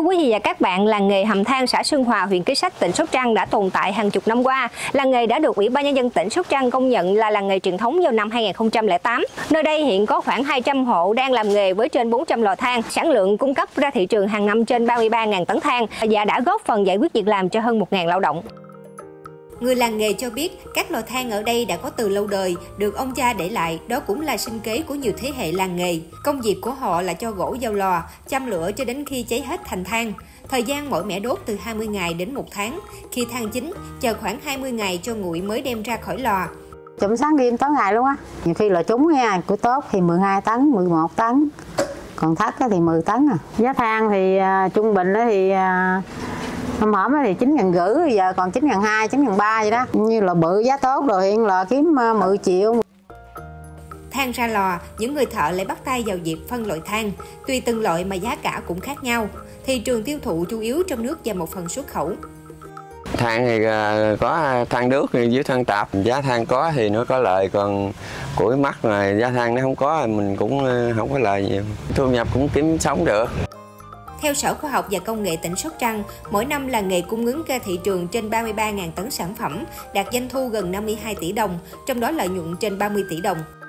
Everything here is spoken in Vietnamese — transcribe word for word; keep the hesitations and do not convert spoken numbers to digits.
quý vị và các bạn, làng nghề hầm than xã Xuân Hòa, huyện Kế Sách, tỉnh Sóc Trăng đã tồn tại hàng chục năm qua. Làng nghề đã được Ủy ban Nhân dân tỉnh Sóc Trăng công nhận là làng nghề truyền thống vào năm hai nghìn không trăm lẻ tám. Nơi đây hiện có khoảng hai trăm hộ đang làm nghề với trên bốn trăm lò than, sản lượng cung cấp ra thị trường hàng năm trên ba mươi ba nghìn tấn than và đã góp phần giải quyết việc làm cho hơn một nghìn lao động. Người làng nghề cho biết các lò than ở đây đã có từ lâu đời, được ông cha để lại, đó cũng là sinh kế của nhiều thế hệ làng nghề. Công việc của họ là cho gỗ vào lò, châm lửa cho đến khi cháy hết thành than. Thời gian mỗi mẻ đốt từ hai mươi ngày đến một tháng. Khi than chín, chờ khoảng hai mươi ngày cho nguội mới đem ra khỏi lò. Chụm sáng đêm tối ngày luôn á. Nhiều khi là trúng nha, của tốt thì mười hai tấn, mười một tấn. Còn thấp thì mười tấn à. Giá than thì uh, trung bình thì uh, hôm hổm thì chín ngàn rưỡi, giờ còn chín ngàn hai, chín ngàn ba vậy đó. Như là bự giá tốt rồi hiện là kiếm mười triệu. Than ra lò, những người thợ lại bắt tay vào việc phân loại than. Tùy từng loại mà giá cả cũng khác nhau. Thị trường tiêu thụ chủ yếu trong nước và một phần xuất khẩu. Than thì có than nước với than tạp, giá than có thì nó có lợi, còn củi mắc mà giá than nó không có mình cũng không có lợi nhiều. Thu nhập cũng kiếm sống được. Theo Sở Khoa học và Công nghệ tỉnh Sóc Trăng, mỗi năm làng nghề cung ứng ra thị trường trên ba mươi ba nghìn tấn sản phẩm, đạt doanh thu gần năm mươi hai tỷ đồng, trong đó lợi nhuận trên ba mươi tỷ đồng.